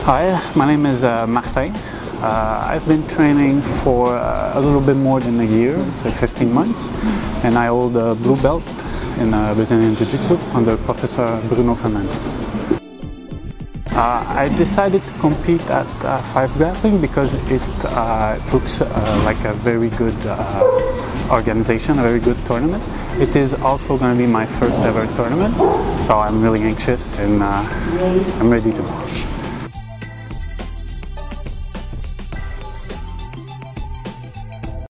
Hi, my name is Martin. I've been training for a little bit more than a year, so 15 months, and I hold a blue belt in Brazilian Jiu-Jitsu under Professor Bruno Fernandes. I decided to compete at Five Grappling because it looks like a very good organization, a very good tournament. It is also going to be my first ever tournament, so I'm really anxious and I'm ready to go.